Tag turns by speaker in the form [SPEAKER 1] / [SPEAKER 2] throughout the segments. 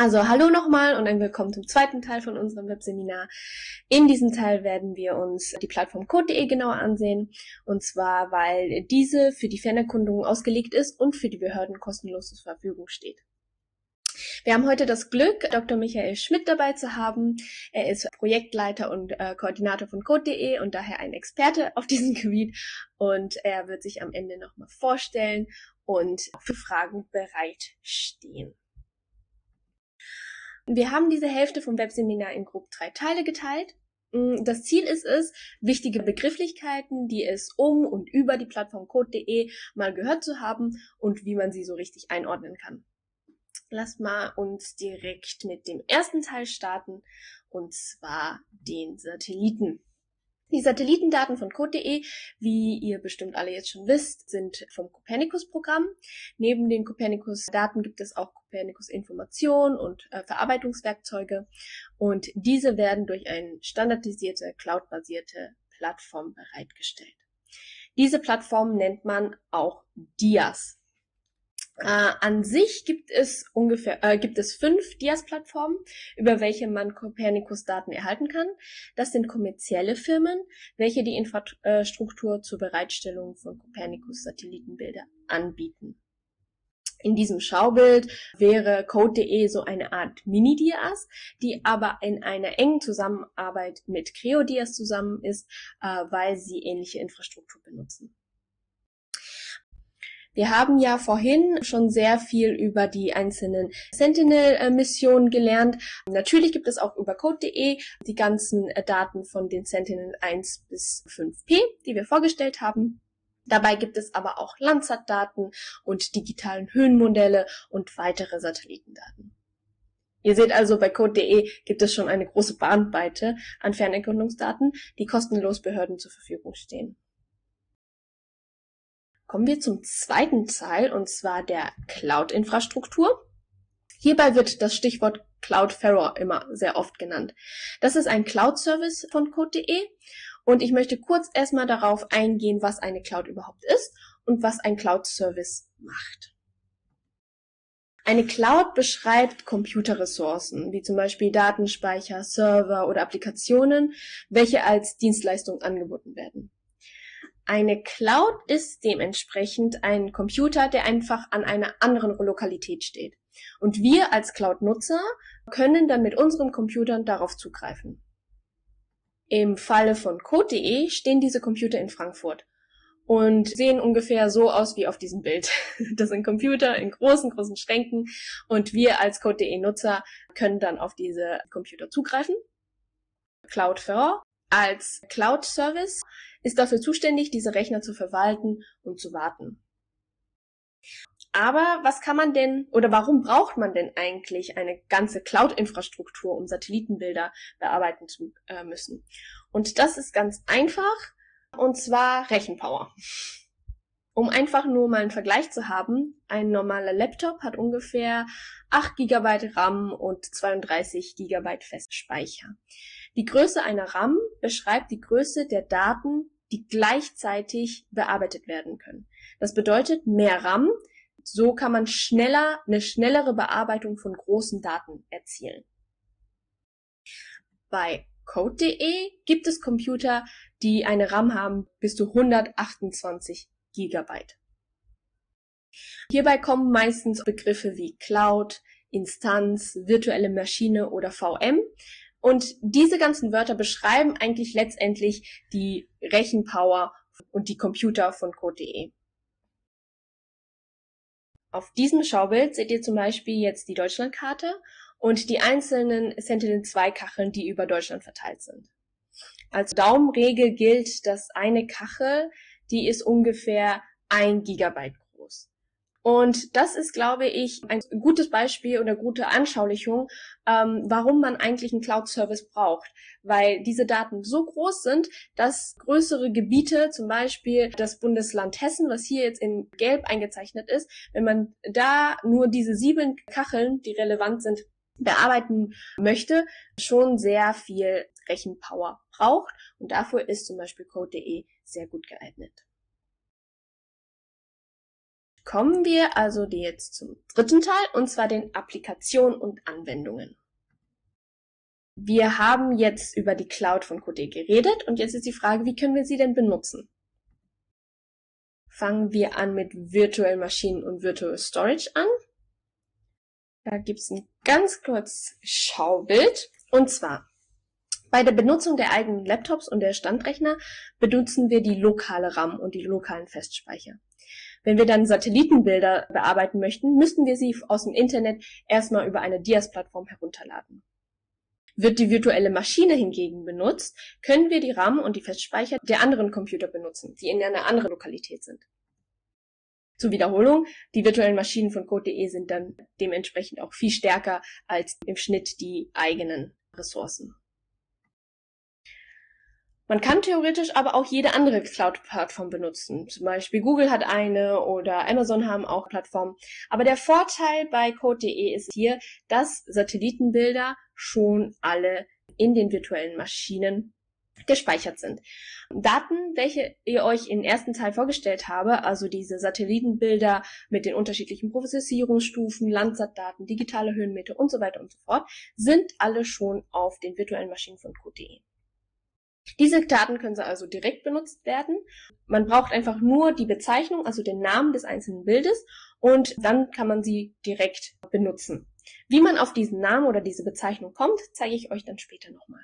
[SPEAKER 1] Also hallo nochmal und ein Willkommen zum zweiten Teil von unserem Webseminar. In diesem Teil werden wir uns die Plattform Code.de genauer ansehen, und zwar, weil diese für die Fernerkundung ausgelegt ist und für die Behörden kostenlos zur Verfügung steht. Wir haben heute das Glück, Dr. Michael Schmidt dabei zu haben. Er ist Projektleiter und Koordinator von Code.de und daher ein Experte auf diesem Gebiet, und er wird sich am Ende nochmal vorstellen und für Fragen bereitstehen. Wir haben diese Hälfte vom Webseminar in grob 3 Teile geteilt. Das Ziel ist es, wichtige Begrifflichkeiten, die es um und über die Plattform Code.de mal gehört zu haben und wie man sie so richtig einordnen kann. Lasst mal uns direkt mit dem ersten Teil starten, und zwar den Satelliten. Die Satellitendaten von Code.de, wie ihr bestimmt alle jetzt schon wisst, sind vom Copernicus-Programm. Neben den Copernicus-Daten gibt es auch Copernicus-Informationen und Verarbeitungswerkzeuge, und diese werden durch eine standardisierte, cloud-basierte Plattform bereitgestellt. Diese Plattform nennt man auch DIAS. An sich gibt es 5 DIAS-Plattformen, über welche man Copernicus-Daten erhalten kann. Das sind kommerzielle Firmen, welche die Infrastruktur zur Bereitstellung von Copernicus-Satellitenbilder anbieten. In diesem Schaubild wäre Code.de so eine Art Mini-DIAS, die aber in einer engen Zusammenarbeit mit CreoDIAS zusammen ist, weil sie ähnliche Infrastruktur benutzen. Wir haben ja vorhin schon sehr viel über die einzelnen Sentinel-Missionen gelernt. Natürlich gibt es auch über Code.de die ganzen Daten von den Sentinel 1 bis 5P, die wir vorgestellt haben. Dabei gibt es aber auch Landsat-Daten und digitalen Höhenmodelle und weitere Satellitendaten. Ihr seht also, bei Code.de gibt es schon eine große Bandbreite an Fernerkundungsdaten, die kostenlos Behörden zur Verfügung stehen. Kommen wir zum zweiten Teil, und zwar der Cloud-Infrastruktur. Hierbei wird das Stichwort Cloudflare immer sehr oft genannt. Das ist ein Cloud-Service von Code.de, und ich möchte kurz erstmal darauf eingehen, was eine Cloud überhaupt ist und was ein Cloud-Service macht. Eine Cloud beschreibt Computerressourcen, wie zum Beispiel Datenspeicher, Server oder Applikationen, welche als Dienstleistung angeboten werden. Eine Cloud ist dementsprechend ein Computer, der einfach an einer anderen Lokalität steht. Und wir als Cloud-Nutzer können dann mit unseren Computern darauf zugreifen. Im Falle von Code.de stehen diese Computer in Frankfurt und sehen ungefähr so aus wie auf diesem Bild. Das sind Computer in großen Schränken, und wir als Code.de-Nutzer können dann auf diese Computer zugreifen. Cloudflare als Cloud-Service ist dafür zuständig, diese Rechner zu verwalten und zu warten. Aber was kann man denn, oder warum braucht man denn eigentlich eine ganze Cloud-Infrastruktur, um Satellitenbilder bearbeiten zu müssen? Und das ist ganz einfach, und zwar Rechenpower. Um einfach nur mal einen Vergleich zu haben, ein normaler Laptop hat ungefähr 8 GB RAM und 32 GB Festspeicher. Die Größe einer RAM beschreibt die Größe der Daten, die gleichzeitig bearbeitet werden können. Das bedeutet mehr RAM, so kann man eine schnellere Bearbeitung von großen Daten erzielen. Bei Code.de gibt es Computer, die eine RAM haben bis zu 128 GB. Hierbei kommen meistens Begriffe wie Cloud, Instanz, virtuelle Maschine oder VM. Und diese ganzen Wörter beschreiben eigentlich letztendlich die Rechenpower und die Computer von Code.de. Auf diesem Schaubild seht ihr zum Beispiel jetzt die Deutschlandkarte und die einzelnen Sentinel-2-Kacheln, die über Deutschland verteilt sind. Als Daumenregel gilt, dass eine Kachel, die ist ungefähr 1 Gigabyte groß. Und das ist, glaube ich, ein gutes Beispiel oder gute Anschaulichung, warum man eigentlich einen Cloud-Service braucht. Weil diese Daten so groß sind, dass größere Gebiete, zum Beispiel das Bundesland Hessen, was hier jetzt in Gelb eingezeichnet ist, wenn man da nur diese 7 Kacheln, die relevant sind, bearbeiten möchte, schon sehr viel Rechenpower braucht. Und dafür ist zum Beispiel Code.de sehr gut geeignet. Kommen wir also jetzt zum dritten Teil, und zwar den Applikationen und Anwendungen. Wir haben jetzt über die Cloud von Code.de geredet und jetzt ist die Frage, wie können wir sie denn benutzen? Fangen wir an mit Virtual Maschinen und Virtual Storage an. Da gibt's ein ganz kurzes Schaubild. Und zwar, bei der Benutzung der eigenen Laptops und der Standrechner benutzen wir die lokale RAM und die lokalen Festspeicher. Wenn wir dann Satellitenbilder bearbeiten möchten, müssten wir sie aus dem Internet erstmal über eine DIAS-Plattform herunterladen. Wird die virtuelle Maschine hingegen benutzt, können wir die RAM und die Festspeicher der anderen Computer benutzen, die in einer anderen Lokalität sind. Zur Wiederholung, die virtuellen Maschinen von Code.de sind dann dementsprechend auch viel stärker als im Schnitt die eigenen Ressourcen. Man kann theoretisch aber auch jede andere Cloud-Plattform benutzen. Zum Beispiel Google hat eine oder Amazon haben auch Plattformen. Aber der Vorteil bei Code.de ist hier, dass Satellitenbilder schon alle in den virtuellen Maschinen gespeichert sind. Daten, welche ihr euch im ersten Teil vorgestellt habe, also diese Satellitenbilder mit den unterschiedlichen Prozessierungsstufen, Landsat-Daten, digitale Höhenmeter und so weiter und so fort, sind alle schon auf den virtuellen Maschinen von Code.de. Diese Daten können also direkt benutzt werden. Man braucht einfach nur die Bezeichnung, also den Namen des einzelnen Bildes, und dann kann man sie direkt benutzen. Wie man auf diesen Namen oder diese Bezeichnung kommt, zeige ich euch dann später nochmal.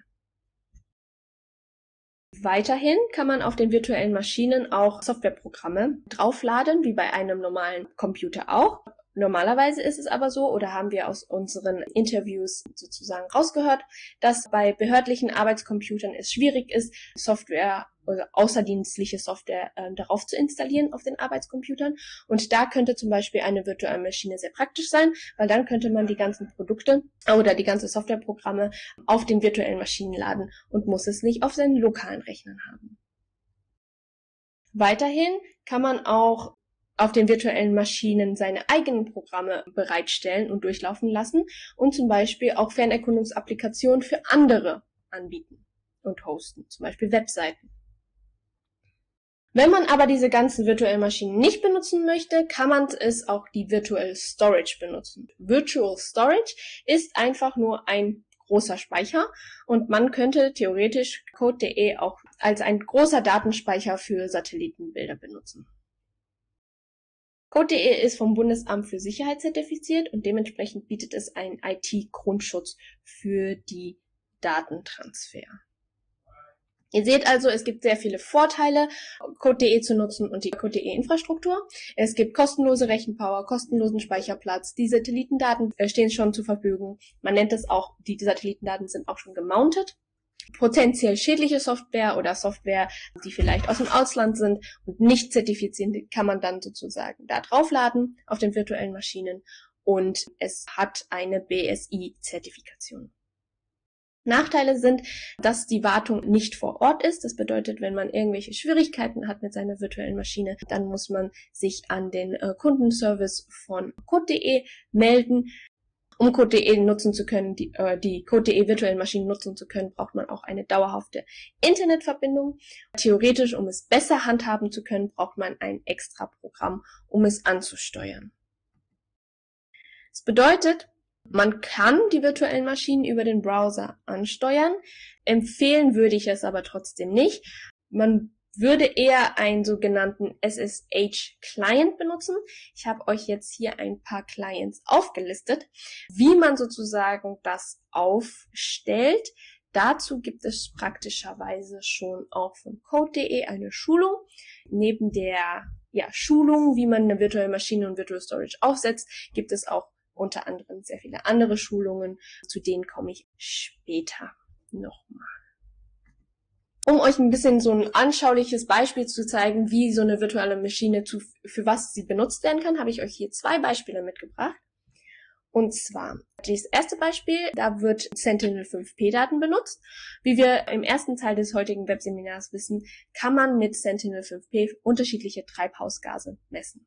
[SPEAKER 1] Weiterhin kann man auf den virtuellen Maschinen auch Softwareprogramme draufladen, wie bei einem normalen Computer auch. Normalerweise ist es aber so, oder haben wir aus unseren Interviews sozusagen rausgehört, dass bei behördlichen Arbeitscomputern es schwierig ist, Software oder außerdienstliche Software darauf zu installieren auf den Arbeitscomputern. Und da könnte zum Beispiel eine virtuelle Maschine sehr praktisch sein, weil dann könnte man die ganzen Produkte oder die ganzen Softwareprogramme auf den virtuellen Maschinen laden und muss es nicht auf seinen lokalen Rechnern haben. Weiterhin kann man auch auf den virtuellen Maschinen seine eigenen Programme bereitstellen und durchlaufen lassen und zum Beispiel auch Fernerkundungsapplikationen für andere anbieten und hosten, zum Beispiel Webseiten. Wenn man aber diese ganzen virtuellen Maschinen nicht benutzen möchte, kann man es auch die Virtual Storage benutzen. Virtual Storage ist einfach nur ein großer Speicher und man könnte theoretisch Code.de auch als ein großer Datenspeicher für Satellitenbilder benutzen. Code.de ist vom Bundesamt für Sicherheit zertifiziert und dementsprechend bietet es einen IT-Grundschutz für die Datentransfer. Ihr seht also, es gibt sehr viele Vorteile, Code.de zu nutzen und die Code.de-Infrastruktur. Es gibt kostenlose Rechenpower, kostenlosen Speicherplatz, die Satellitendaten stehen schon zur Verfügung. Man nennt es auch, die Satellitendaten sind auch schon gemountet. Potenziell schädliche Software oder Software, die vielleicht aus dem Ausland sind und nicht zertifiziert, kann man dann sozusagen da draufladen auf den virtuellen Maschinen und es hat eine BSI-Zertifikation. Nachteile sind, dass die Wartung nicht vor Ort ist. Das bedeutet, wenn man irgendwelche Schwierigkeiten hat mit seiner virtuellen Maschine, dann muss man sich an den Kundenservice von Code.de melden. Um Code.de nutzen zu können, die Code.de virtuellen Maschinen nutzen zu können, braucht man auch eine dauerhafte Internetverbindung. Theoretisch, um es besser handhaben zu können, braucht man ein extra Programm, um es anzusteuern. Das bedeutet, man kann die virtuellen Maschinen über den Browser ansteuern. Empfehlen würde ich es aber trotzdem nicht. Man würde eher einen sogenannten SSH-Client benutzen. Ich habe euch jetzt hier ein paar Clients aufgelistet, wie man sozusagen das aufstellt. Dazu gibt es praktischerweise schon auch von Code.de eine Schulung. Neben der Schulung, wie man eine virtuelle Maschine und Virtual Storage aufsetzt, gibt es auch unter anderem sehr viele andere Schulungen. Zu denen komme ich später nochmal. Um euch ein bisschen so ein anschauliches Beispiel zu zeigen, wie so eine virtuelle Maschine für was sie benutzt werden kann, habe ich euch hier 2 Beispiele mitgebracht. Und zwar, das erste Beispiel, da wird Sentinel-5P-Daten benutzt. Wie wir im ersten Teil des heutigen Webseminars wissen, kann man mit Sentinel-5P unterschiedliche Treibhausgase messen.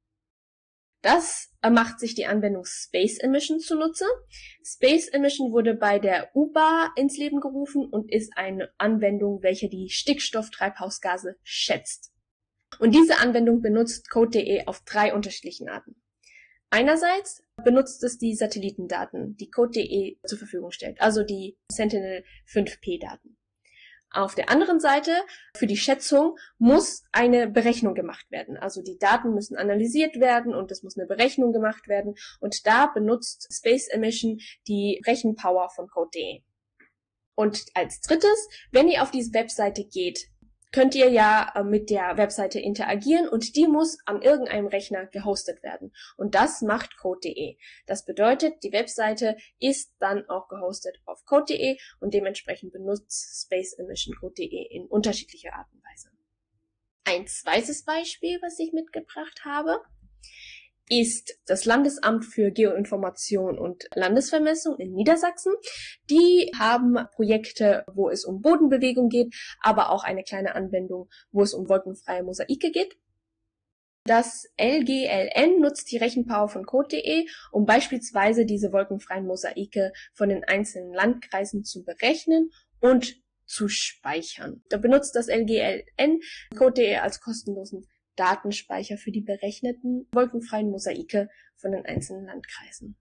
[SPEAKER 1] Das macht sich die Anwendung Space Emission zunutze. Space Emission wurde bei der UBA ins Leben gerufen und ist eine Anwendung, welche die Stickstofftreibhausgase schätzt. Und diese Anwendung benutzt Code.de auf 3 unterschiedlichen Arten. Einerseits benutzt es die Satellitendaten, die Code.de zur Verfügung stellt, also die Sentinel-5P-Daten. Auf der anderen Seite, für die Schätzung, muss eine Berechnung gemacht werden. Also die Daten müssen analysiert werden und es muss eine Berechnung gemacht werden. Und da benutzt Space Emission die Rechenpower von Code.de. Und als drittes, wenn ihr auf diese Webseite geht, könnt ihr ja mit der Webseite interagieren und die muss an irgendeinem Rechner gehostet werden. Und das macht Code.de. Das bedeutet, die Webseite ist dann auch gehostet auf Code.de und dementsprechend benutzt Space Emission Code.de in unterschiedlicher Art und Weise. Ein zweites Beispiel, was ich mitgebracht habe, ist das Landesamt für Geoinformation und Landesvermessung in Niedersachsen. Die haben Projekte, wo es um Bodenbewegung geht, aber auch eine kleine Anwendung, wo es um wolkenfreie Mosaike geht. Das LGLN nutzt die Rechenpower von Code.de, um beispielsweise diese wolkenfreien Mosaike von den einzelnen Landkreisen zu berechnen und zu speichern. Da benutzt das LGLN Code.de als kostenlosen Datenspeicher für die berechneten wolkenfreien Mosaike von den einzelnen Landkreisen.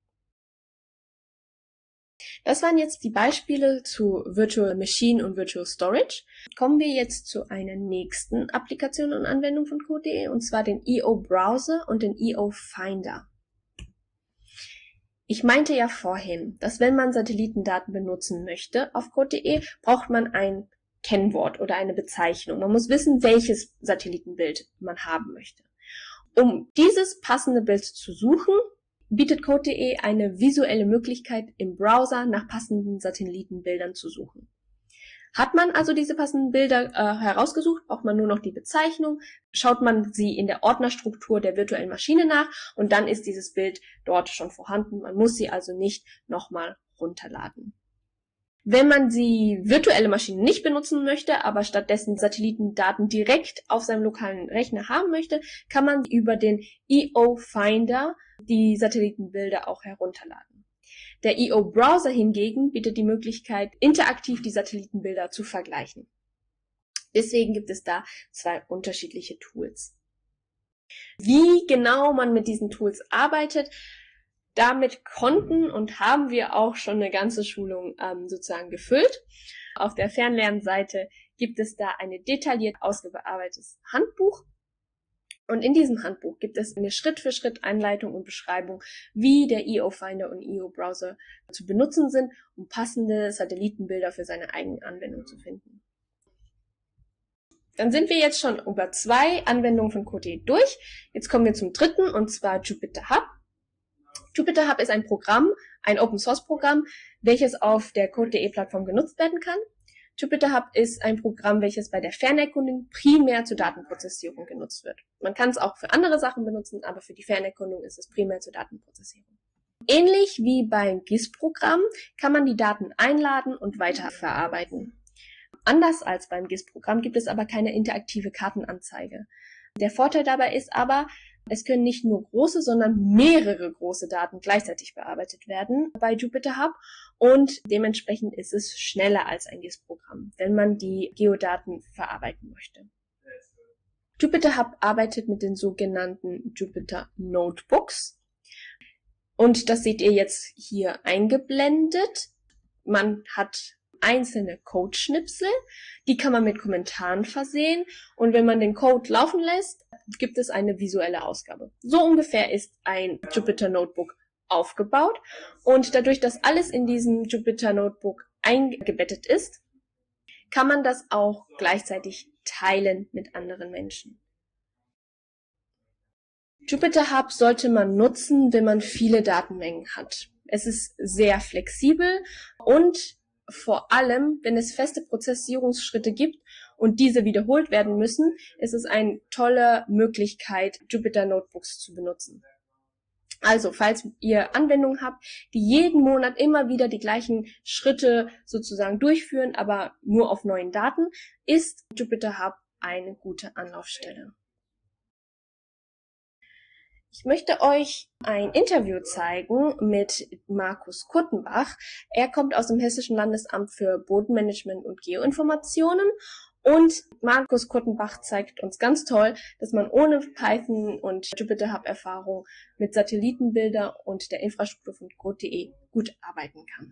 [SPEAKER 1] Das waren jetzt die Beispiele zu Virtual Machine und Virtual Storage. Kommen wir jetzt zu einer nächsten Applikation und Anwendung von Code.de, und zwar den EO Browser und den EO Finder. Ich meinte ja vorhin, dass wenn man Satellitendaten benutzen möchte auf Code.de, braucht man ein Kennwort oder eine Bezeichnung. Man muss wissen, welches Satellitenbild man haben möchte. Um dieses passende Bild zu suchen, bietet Code.de eine visuelle Möglichkeit, im Browser nach passenden Satellitenbildern zu suchen. Hat man also diese passenden Bilder herausgesucht, braucht man nur noch die Bezeichnung, schaut man sie in der Ordnerstruktur der virtuellen Maschine nach und dann ist dieses Bild dort schon vorhanden. Man muss sie also nicht nochmal runterladen. Wenn man die virtuelle Maschine nicht benutzen möchte, aber stattdessen Satellitendaten direkt auf seinem lokalen Rechner haben möchte, kann man über den EO Finder die Satellitenbilder auch herunterladen. Der EO Browser hingegen bietet die Möglichkeit, interaktiv die Satellitenbilder zu vergleichen. Deswegen gibt es da 2 unterschiedliche Tools. Wie genau man mit diesen Tools arbeitet, damit konnten und haben wir auch schon eine ganze Schulung sozusagen gefüllt. Auf der Fernlernseite gibt es da ein detailliert ausgearbeitetes Handbuch. Und in diesem Handbuch gibt es eine Schritt-für-Schritt-Einleitung und Beschreibung, wie der EO Finder und EO Browser zu benutzen sind, um passende Satellitenbilder für seine eigene Anwendung zu finden. Dann sind wir jetzt schon über 2 Anwendungen von Code.de durch. Jetzt kommen wir zum dritten, und zwar Jupyter Hub. Jupyter Hub ist ein Programm, ein Open-Source-Programm, welches auf der Code.de-Plattform genutzt werden kann. Jupyter Hub ist ein Programm, welches bei der Fernerkundung primär zur Datenprozessierung genutzt wird. Man kann es auch für andere Sachen benutzen, aber für die Fernerkundung ist es primär zur Datenprozessierung. Ähnlich wie beim GIS-Programm kann man die Daten einladen und weiterverarbeiten. Anders als beim GIS-Programm gibt es aber keine interaktive Kartenanzeige. Der Vorteil dabei ist aber, es können nicht nur große, sondern mehrere große Daten gleichzeitig bearbeitet werden bei Jupyter Hub und dementsprechend ist es schneller als ein GIS-Programm, wenn man die Geodaten verarbeiten möchte. Jupyter Hub arbeitet mit den sogenannten Jupyter Notebooks und das seht ihr jetzt hier eingeblendet. Man hat einzelne Codeschnipsel, die kann man mit Kommentaren versehen und wenn man den Code laufen lässt, gibt es eine visuelle Ausgabe. So ungefähr ist ein Jupyter Notebook aufgebaut und dadurch, dass alles in diesem Jupyter Notebook eingebettet ist, kann man das auch gleichzeitig teilen mit anderen Menschen. Jupyter Hub sollte man nutzen, wenn man viele Datenmengen hat. Es ist sehr flexibel und vor allem, wenn es feste Prozessierungsschritte gibt und diese wiederholt werden müssen, ist es eine tolle Möglichkeit, Jupyter Notebooks zu benutzen. Also, falls ihr Anwendungen habt, die jeden Monat immer wieder die gleichen Schritte sozusagen durchführen, aber nur auf neuen Daten, ist Jupyter Hub eine gute Anlaufstelle. Ich möchte euch ein Interview zeigen mit Markus Kurtenbach. Er kommt aus dem Hessischen Landesamt für Bodenmanagement und Geoinformationen. Und Markus Kurtenbach zeigt uns ganz toll, dass man ohne Python und Jupyter Hub Erfahrung mit Satellitenbilder und der Infrastruktur von Code.de gut arbeiten kann.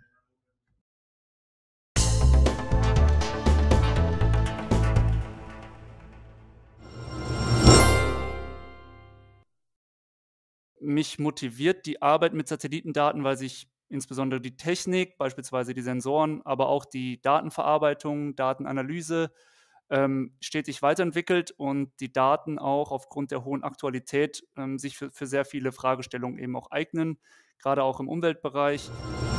[SPEAKER 2] Mich motiviert die Arbeit mit Satellitendaten, weil sich insbesondere die Technik, beispielsweise die Sensoren, aber auch die Datenverarbeitung, Datenanalyse stetig weiterentwickelt und die Daten auch aufgrund der hohen Aktualität sich für sehr viele Fragestellungen eben auch eignen, gerade auch im Umweltbereich.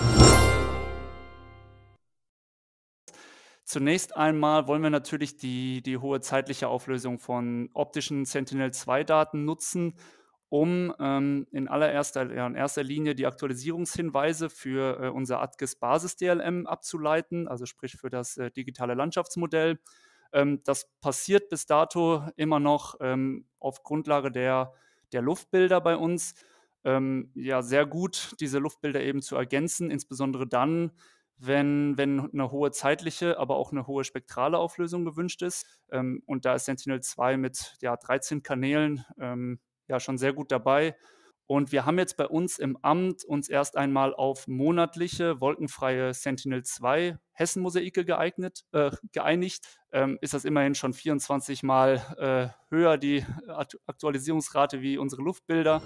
[SPEAKER 2] Zunächst einmal wollen wir natürlich die hohe zeitliche Auflösung von optischen Sentinel-2-Daten nutzen, um in erster Linie die Aktualisierungshinweise für unser ATGIS-Basis-DLM abzuleiten, also sprich für das digitale Landschaftsmodell. Das passiert bis dato immer noch auf Grundlage der Luftbilder bei uns. Ja, sehr gut, diese Luftbilder eben zu ergänzen, insbesondere dann, wenn eine hohe zeitliche, aber auch eine hohe spektrale Auflösung gewünscht ist. Und da ist Sentinel-2 mit 13 Kanälen ja schon sehr gut dabei. Und wir haben jetzt bei uns im Amt uns erst einmal auf monatliche, wolkenfreie Sentinel-2 Hessen-Mosaike geeinigt. Ist das immerhin schon 24 Mal höher, die Aktualisierungsrate, wie unsere Luftbilder.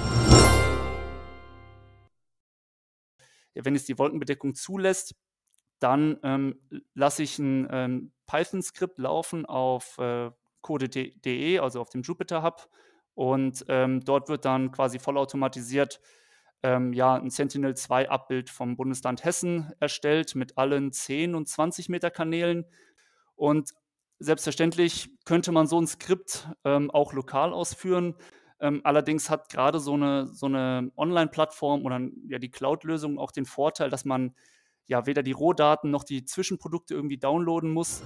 [SPEAKER 2] Ja, wenn es die Wolkenbedeckung zulässt, dann lasse ich ein Python-Skript laufen auf Code.de, also auf dem Jupyter Hub. Und dort wird dann quasi vollautomatisiert ein Sentinel-2-Abbild vom Bundesland Hessen erstellt mit allen 10 und 20 Meter Kanälen. Und selbstverständlich könnte man so ein Skript auch lokal ausführen. Allerdings hat gerade so eine Online-Plattform oder die Cloud-Lösung auch den Vorteil, dass man ja weder die Rohdaten noch die Zwischenprodukte irgendwie downloaden muss.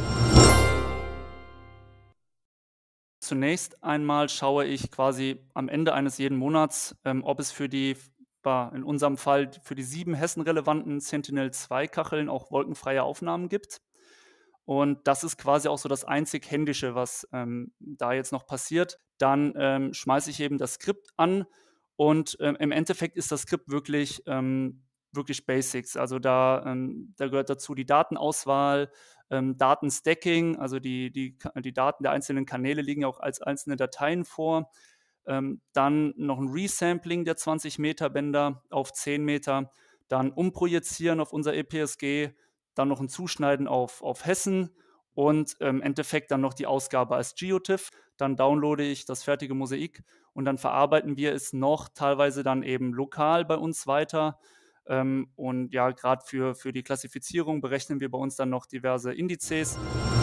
[SPEAKER 2] Zunächst einmal schaue ich quasi am Ende eines jeden Monats, ob es in unserem Fall für die 7 Hessen-relevanten Sentinel-2-Kacheln auch wolkenfreie Aufnahmen gibt. Und das ist quasi auch so das einzig Händische, was da jetzt noch passiert. Dann schmeiße ich eben das Skript an und im Endeffekt ist das Skript wirklich Basics. Also da gehört dazu die Datenauswahl, Datenstacking, also die Daten der einzelnen Kanäle liegen auch als einzelne Dateien vor. Dann noch ein Resampling der 20 Meter Bänder auf 10 Meter, dann umprojizieren auf unser EPSG, dann noch ein Zuschneiden auf Hessen und im Endeffekt dann noch die Ausgabe als GeoTIFF. Dann downloade ich das fertige Mosaik und dann verarbeiten wir es noch teilweise dann eben lokal bei uns weiter. Und ja, gerade für die Klassifizierung berechnen wir bei uns dann noch diverse Indizes.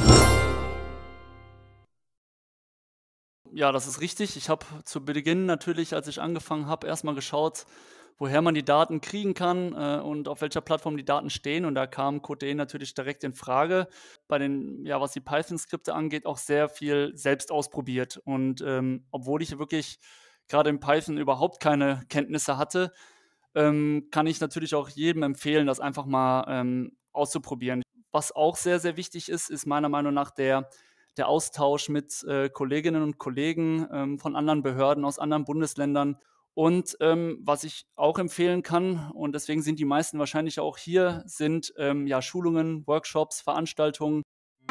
[SPEAKER 2] Ja, das ist richtig. Ich habe zu Beginn natürlich, als ich angefangen habe, erstmal geschaut, woher man die Daten kriegen kann und auf welcher Plattform die Daten stehen. Und da kam Code.de natürlich direkt in Frage. Bei was die Python-Skripte angeht, auch sehr viel selbst ausprobiert. Und obwohl ich wirklich gerade in Python überhaupt keine Kenntnisse hatte, kann ich natürlich auch jedem empfehlen, das einfach mal auszuprobieren. Was auch sehr, sehr wichtig ist, ist meiner Meinung nach der Austausch mit Kolleginnen und Kollegen von anderen Behörden aus anderen Bundesländern. Und was ich auch empfehlen kann, und deswegen sind die meisten wahrscheinlich auch hier, sind Schulungen, Workshops, Veranstaltungen.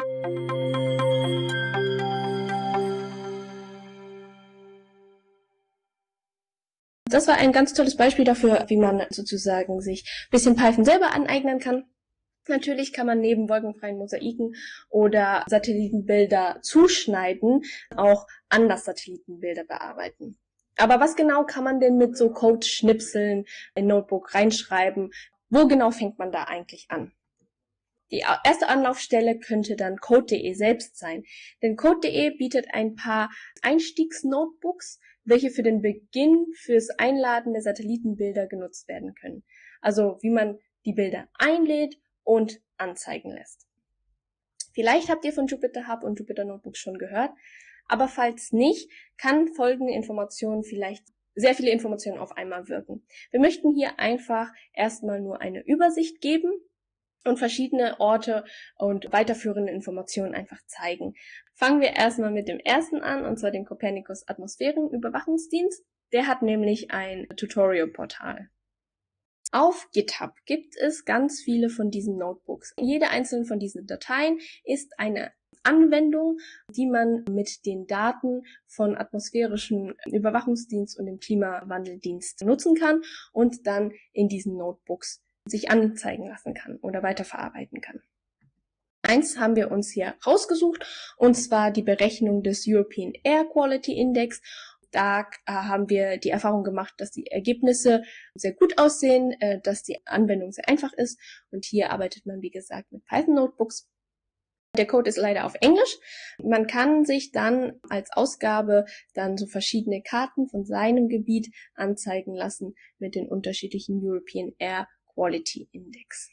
[SPEAKER 1] Das war ein ganz tolles Beispiel dafür, wie man sozusagen sich ein bisschen Python selber aneignen kann. Natürlich kann man neben wolkenfreien Mosaiken oder Satellitenbilder zuschneiden auch anders Satellitenbilder bearbeiten. Aber was genau kann man denn mit so Code-Schnipseln in Notebook reinschreiben? Wo genau fängt man da eigentlich an? Die erste Anlaufstelle könnte dann Code.de selbst sein, denn Code.de bietet ein paar Einstiegsnotebooks, welche für den Beginn fürs Einladen der Satellitenbilder genutzt werden können. Also wie man die Bilder einlädt und anzeigen lässt. Vielleicht habt ihr von Jupyter Hub und Jupyter Notebooks schon gehört, aber falls nicht, kann folgende Information vielleicht sehr viele Informationen auf einmal wirken. Wir möchten hier einfach erstmal nur eine Übersicht geben und verschiedene Orte und weiterführende Informationen einfach zeigen. Fangen wir erstmal mit dem ersten an, und zwar dem Copernicus Atmosphärenüberwachungsdienst. Der hat nämlich ein Tutorial-Portal. Auf GitHub gibt es ganz viele von diesen Notebooks. Jede einzelne von diesen Dateien ist eine Anwendung, die man mit den Daten von atmosphärischen Überwachungsdienst und dem Klimawandeldienst nutzen kann und dann in diesen Notebooks sich anzeigen lassen kann oder weiterverarbeiten kann. Eins haben wir uns hier rausgesucht, und zwar die Berechnung des European Air Quality Index. Da haben wir die Erfahrung gemacht, dass die Ergebnisse sehr gut aussehen, dass die Anwendung sehr einfach ist, und hier arbeitet man, wie gesagt, mit Python Notebooks. Der Code ist leider auf Englisch. Man kann sich dann als Ausgabe dann so verschiedene Karten von seinem Gebiet anzeigen lassen mit den unterschiedlichen European Air Quality Index.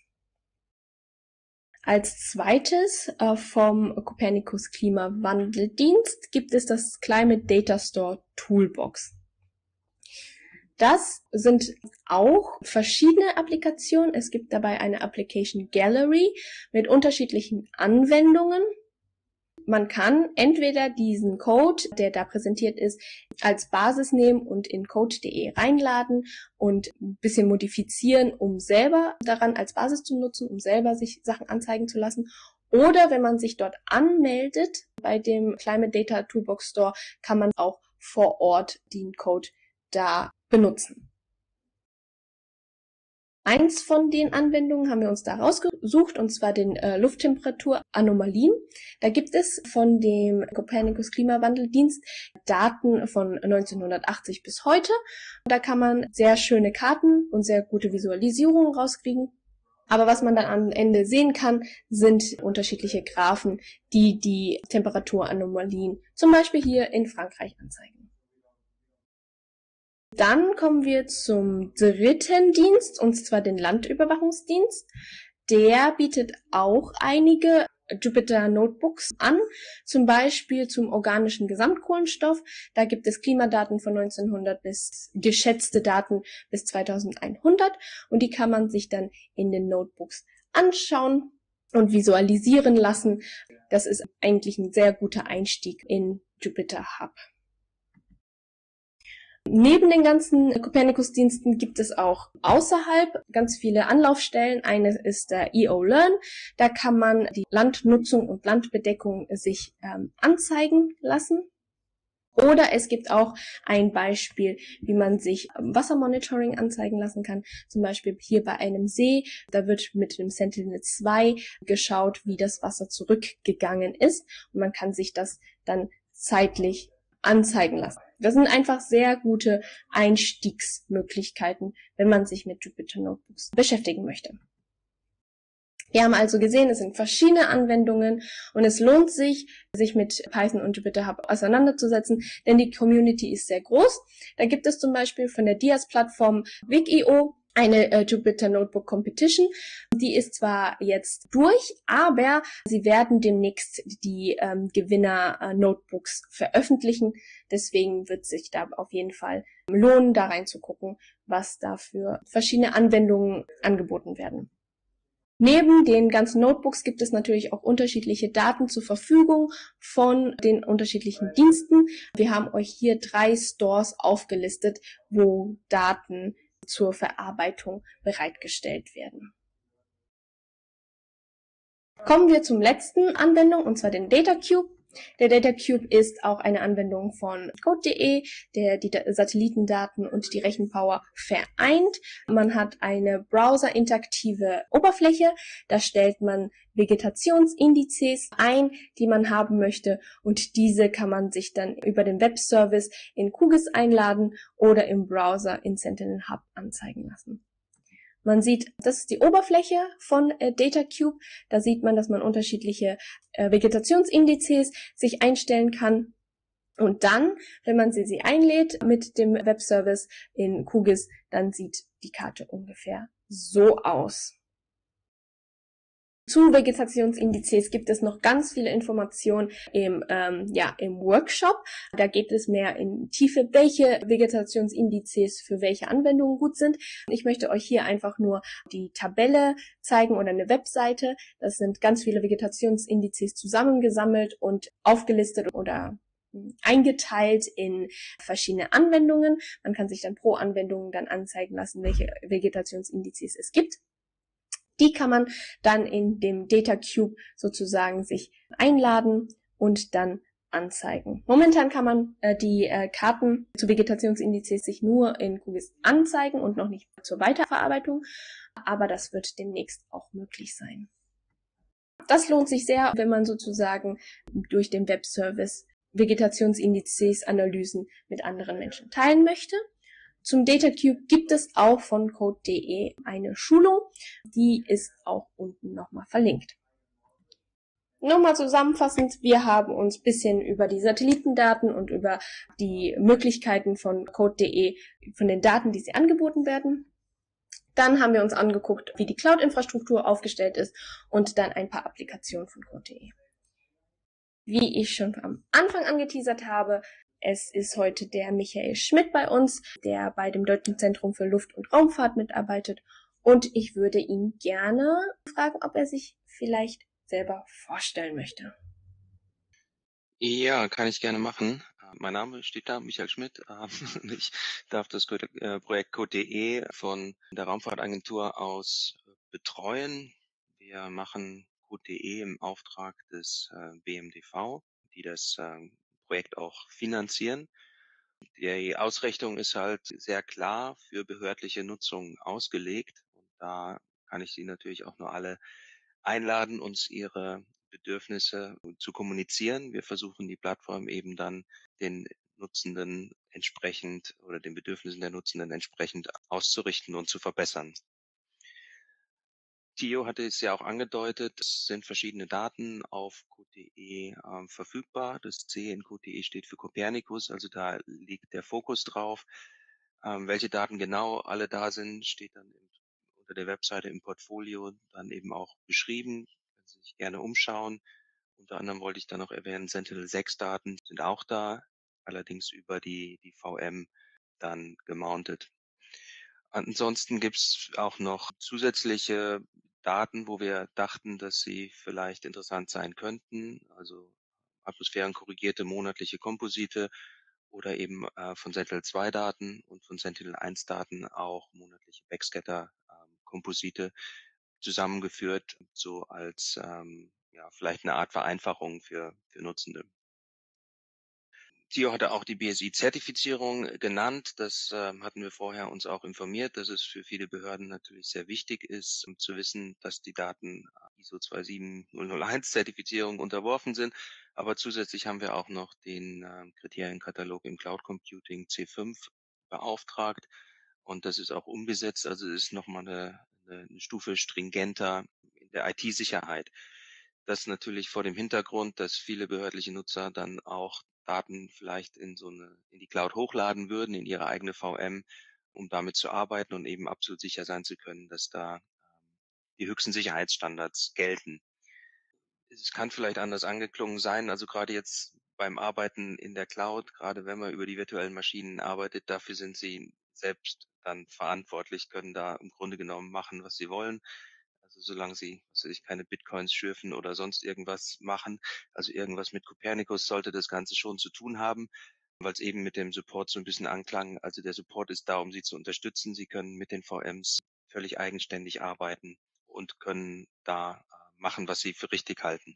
[SPEAKER 1] Als zweites vom Copernicus Klimawandeldienst gibt es das Climate Data Store Toolbox. Das sind auch verschiedene Applikationen. Es gibt dabei eine Application Gallery mit unterschiedlichen Anwendungen. Man kann entweder diesen Code, der da präsentiert ist, als Basis nehmen und in code.de reinladen und ein bisschen modifizieren, um selber daran als Basis zu nutzen, um selber sich Sachen anzeigen zu lassen. Oder wenn man sich dort anmeldet bei dem Climate Data Toolbox Store, kann man auch vor Ort den Code da benutzen. Eins von den Anwendungen haben wir uns da rausgesucht, und zwar den Lufttemperaturanomalien. Da gibt es von dem Copernicus Klimawandeldienst Daten von 1980 bis heute. Da kann man sehr schöne Karten und sehr gute Visualisierungen rauskriegen. Aber was man dann am Ende sehen kann, sind unterschiedliche Graphen, die die Temperaturanomalien zum Beispiel hier in Frankreich anzeigen. Dann kommen wir zum dritten Dienst, und zwar den Landüberwachungsdienst. Der bietet auch einige Jupyter Notebooks an, zum Beispiel zum organischen Gesamtkohlenstoff. Da gibt es Klimadaten von 1900 bis geschätzte Daten bis 2100, und die kann man sich dann in den Notebooks anschauen und visualisieren lassen. Das ist eigentlich ein sehr guter Einstieg in Jupyter Hub. Neben den ganzen Copernicus-Diensten gibt es auch außerhalb ganz viele Anlaufstellen. Eine ist der EOLearn. Da kann man die Landnutzung und Landbedeckung sich anzeigen lassen. Oder es gibt auch ein Beispiel, wie man sich Wassermonitoring anzeigen lassen kann. Zum Beispiel hier bei einem See. Da wird mit dem Sentinel-2 geschaut, wie das Wasser zurückgegangen ist. Und man kann sich das dann zeitlich anzeigen lassen. Das sind einfach sehr gute Einstiegsmöglichkeiten, wenn man sich mit Jupyter Notebooks beschäftigen möchte. Wir haben also gesehen, es sind verschiedene Anwendungen, und es lohnt sich, sich mit Python und Jupyter Hub auseinanderzusetzen, denn die Community ist sehr groß. Da gibt es zum Beispiel von der Dias-Plattform Wik.io eine Jupyter Notebook Competition. Die ist zwar jetzt durch, aber sie werden demnächst die Gewinner-Notebooks veröffentlichen. Deswegen wird sich da auf jeden Fall lohnen, da reinzugucken, was da für verschiedene Anwendungen angeboten werden. Neben den ganzen Notebooks gibt es natürlich auch unterschiedliche Daten zur Verfügung von den unterschiedlichen Diensten. Wir haben euch hier 3 Stores aufgelistet, wo Daten zur Verarbeitung bereitgestellt werden. Kommen wir zum letzten Anwendung, und zwar den DataCube. Der DataCube ist auch eine Anwendung von code.de, der die Satellitendaten und die Rechenpower vereint. Man hat eine browserinteraktive Oberfläche, da stellt man Vegetationsindizes ein, die man haben möchte, und diese kann man sich dann über den Webservice in QGIS einladen oder im Browser in Sentinel Hub anzeigen lassen. Man sieht, das ist die Oberfläche von DataCube. Da sieht man, dass man unterschiedliche Vegetationsindizes sich einstellen kann. Und dann, wenn man sie einlädt mit dem Webservice in QGIS, dann sieht die Karte ungefähr so aus. Zu Vegetationsindizes gibt es noch ganz viele Informationen im Workshop. Da geht es mehr in Tiefe, welche Vegetationsindizes für welche Anwendungen gut sind. Ich möchte euch hier einfach nur die Tabelle zeigen oder eine Webseite. Das sind ganz viele Vegetationsindizes zusammengesammelt und aufgelistet oder eingeteilt in verschiedene Anwendungen. Man kann sich dann pro Anwendung dann anzeigen lassen, welche Vegetationsindizes es gibt. Die kann man dann in dem Data Cube sozusagen sich einladen und dann anzeigen. Momentan kann man die Karten zu Vegetationsindizes sich nur in QGIS anzeigen und noch nicht zur Weiterverarbeitung, aber das wird demnächst auch möglich sein. Das lohnt sich sehr, wenn man sozusagen durch den Webservice Vegetationsindizes Analysen mit anderen Menschen teilen möchte. Zum DataCube gibt es auch von Code.de eine Schulung, die ist auch unten nochmal verlinkt. Nochmal zusammenfassend, wir haben uns ein bisschen über die Satellitendaten und über die Möglichkeiten von Code.de, von den Daten, die sie angeboten werden. Dann haben wir uns angeguckt, wie die Cloud-Infrastruktur aufgestellt ist und dann ein paar Applikationen von Code.de. Wie ich schon am Anfang angeteasert habe, es ist heute der Michael Schmidt bei uns, der bei dem Deutschen Zentrum für Luft- und Raumfahrt mitarbeitet. Und ich würde ihn gerne fragen, ob er sich vielleicht selber vorstellen möchte.
[SPEAKER 3] Ja, kann ich gerne machen. Mein Name steht da, Michael Schmidt. Ich darf das Projekt Code.de von der Raumfahrtagentur aus betreuen. Wir machen Code.de im Auftrag des BMDV, die das Projekt auch finanzieren. Die Ausrichtung ist halt sehr klar für behördliche Nutzung ausgelegt. Und da kann ich Sie natürlich auch nur alle einladen, uns Ihre Bedürfnisse zu kommunizieren. Wir versuchen die Plattform eben dann den Nutzenden entsprechend oder den Bedürfnissen der Nutzenden entsprechend auszurichten und zu verbessern. Theo hatte es ja auch angedeutet, es sind verschiedene Daten auf Code.de verfügbar. Das C in Code.de steht für Copernicus, also da liegt der Fokus drauf. Welche Daten genau alle da sind, steht dann unter der Webseite im Portfolio dann eben auch beschrieben. Können Sie sich gerne umschauen. Unter anderem wollte ich da noch erwähnen, Sentinel-6-Daten sind auch da, allerdings über die VM dann gemountet. Ansonsten gibt's auch noch zusätzliche Daten, wo wir dachten, dass sie vielleicht interessant sein könnten, also atmosphärenkorrigierte monatliche Komposite oder eben von Sentinel-2-Daten und von Sentinel-1-Daten auch monatliche Backscatter-Komposite zusammengeführt, so als vielleicht eine Art Vereinfachung für Nutzende. Theo hatte auch die BSI-Zertifizierung genannt. Das hatten wir vorher uns auch informiert, dass es für viele Behörden natürlich sehr wichtig ist, um zu wissen, dass die Daten ISO 27001-Zertifizierung unterworfen sind. Aber zusätzlich haben wir auch noch den Kriterienkatalog im Cloud Computing C5 beauftragt. Und das ist auch umgesetzt. Also es ist nochmal eine Stufe stringenter in der IT-Sicherheit. Das natürlich vor dem Hintergrund, dass viele behördliche Nutzer dann auch Daten vielleicht in die Cloud hochladen würden, in ihre eigene VM, um damit zu arbeiten und eben absolut sicher sein zu können, dass da die höchsten Sicherheitsstandards gelten. Es kann vielleicht anders angeklungen sein, also gerade jetzt beim Arbeiten in der Cloud, gerade wenn man über die virtuellen Maschinen arbeitet, dafür sind Sie selbst dann verantwortlich, können da im Grunde genommen machen, was Sie wollen. Also solange Sie, was weiß ich, keine Bitcoins schürfen oder sonst irgendwas machen, also irgendwas mit Copernicus sollte das Ganze schon zu tun haben, weil es eben mit dem Support so ein bisschen anklang. Also der Support ist da, um Sie zu unterstützen. Sie können mit den VMs völlig eigenständig arbeiten und können da machen, was Sie für richtig halten.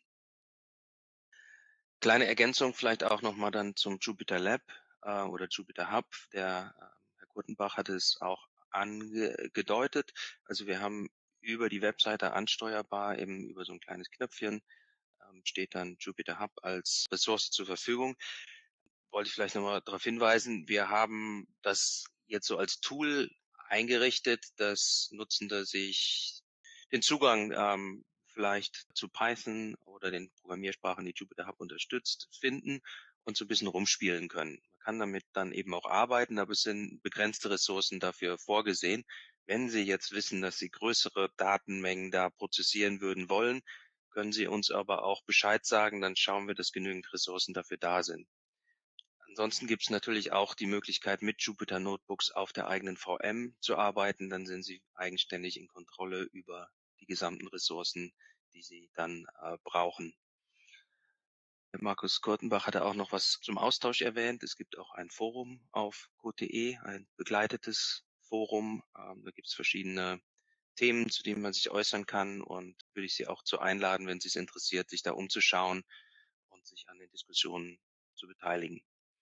[SPEAKER 3] Kleine Ergänzung vielleicht auch nochmal dann zum Jupyter Lab oder Jupyter Hub. Der Herr Kurtenbach hatte es auch angedeutet. Also wir haben über die Webseite ansteuerbar, eben über so ein kleines Knöpfchen, steht dann Jupyter Hub als Ressource zur Verfügung. Wollte ich vielleicht nochmal darauf hinweisen, wir haben das jetzt so als Tool eingerichtet, dass Nutzende sich den Zugang vielleicht zu Python oder den Programmiersprachen, die Jupyter Hub unterstützt, finden und so ein bisschen rumspielen können. Man kann damit dann eben auch arbeiten, aber es sind begrenzte Ressourcen dafür vorgesehen. Wenn Sie jetzt wissen, dass Sie größere Datenmengen da prozessieren würden wollen, können Sie uns aber auch Bescheid sagen, dann schauen wir, dass genügend Ressourcen dafür da sind. Ansonsten gibt es natürlich auch die Möglichkeit, mit Jupyter Notebooks auf der eigenen VM zu arbeiten. Dann sind Sie eigenständig in Kontrolle über die gesamten Ressourcen, die Sie dann brauchen. Markus Kurtenbach hatte auch noch was zum Austausch erwähnt. Es gibt auch ein Forum auf code.de, ein begleitetes Forum. Da gibt es verschiedene Themen, zu denen man sich äußern kann, und würde ich Sie auch zu einladen, wenn Sie es interessiert, sich da umzuschauen und sich an den Diskussionen zu beteiligen.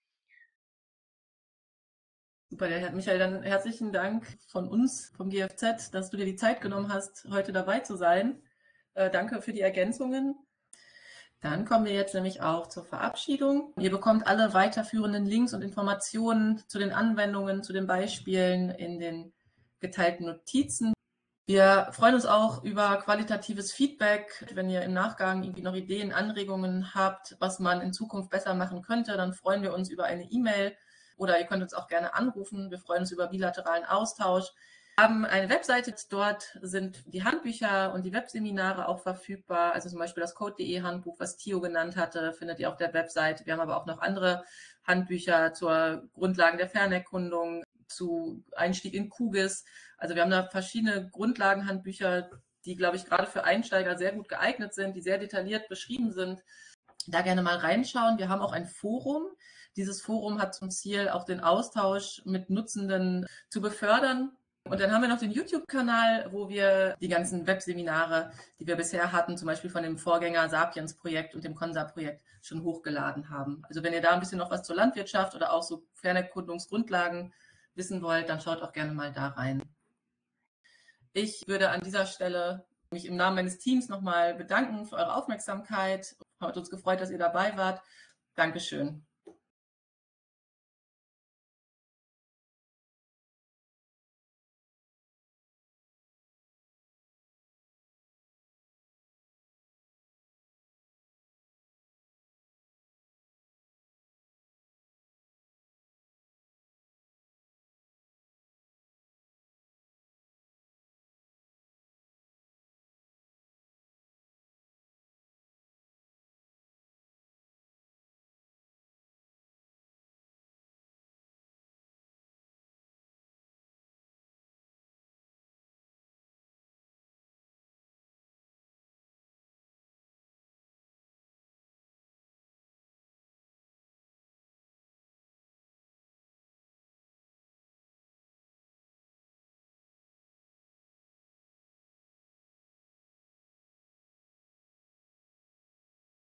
[SPEAKER 4] Super, ja, Michael, dann herzlichen Dank von uns, vom GFZ, dass du dir die Zeit genommen hast, heute dabei zu sein. Danke für die Ergänzungen. Dann kommen wir jetzt nämlich auch zur Verabschiedung. Ihr bekommt alle weiterführenden Links und Informationen zu den Anwendungen, zu den Beispielen in den geteilten Notizen. Wir freuen uns auch über qualitatives Feedback. Wenn ihr im Nachgang irgendwie noch Ideen, Anregungen habt, was man in Zukunft besser machen könnte, dann freuen wir uns über eine E-Mail oder ihr könnt uns auch gerne anrufen. Wir freuen uns über bilateralen Austausch. Wir haben eine Webseite, dort sind die Handbücher und die Webseminare auch verfügbar. Also zum Beispiel das Code.de Handbuch, was Theo genannt hatte, findet ihr auf der Webseite. Wir haben aber auch noch andere Handbücher zur Grundlagen der Fernerkundung, zu Einstieg in QGIS. Also wir haben da verschiedene Grundlagenhandbücher, die, glaube ich, gerade für Einsteiger sehr gut geeignet sind, die sehr detailliert beschrieben sind. Da gerne mal reinschauen. Wir haben auch ein Forum. Dieses Forum hat zum Ziel, auch den Austausch mit Nutzenden zu befördern. Und dann haben wir noch den YouTube-Kanal, wo wir die ganzen Webseminare, die wir bisher hatten, zum Beispiel von dem Vorgänger Sapiens-Projekt und dem Consa-Projekt, schon hochgeladen haben. Also wenn ihr da ein bisschen noch was zur Landwirtschaft oder auch so Fernerkundungsgrundlagen wissen wollt, dann schaut auch gerne mal da rein. Ich würde an dieser Stelle mich im Namen meines Teams nochmal bedanken für eure Aufmerksamkeit. Hat uns gefreut, dass ihr dabei wart. Dankeschön.